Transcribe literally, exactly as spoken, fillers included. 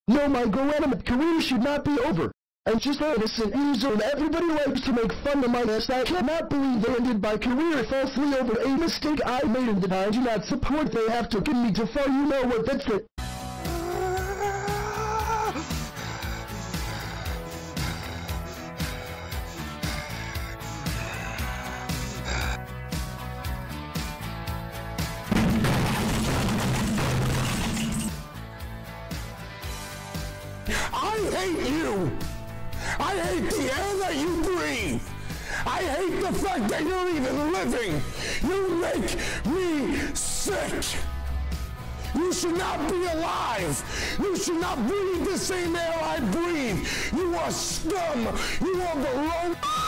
No, my GoAnimate career should not be over. I'm just an innocent user and everybody likes to make fun of my ass. I cannot believe they ended my career falsely over a mistake I made and that I do not support. They have taken me too far, you know what, that's it. I hate you! I hate the air that you breathe! I hate the fact that you're even living! You make me sick! You should not be alive! You should not breathe the same air I breathe! You are scum! You are the wrong...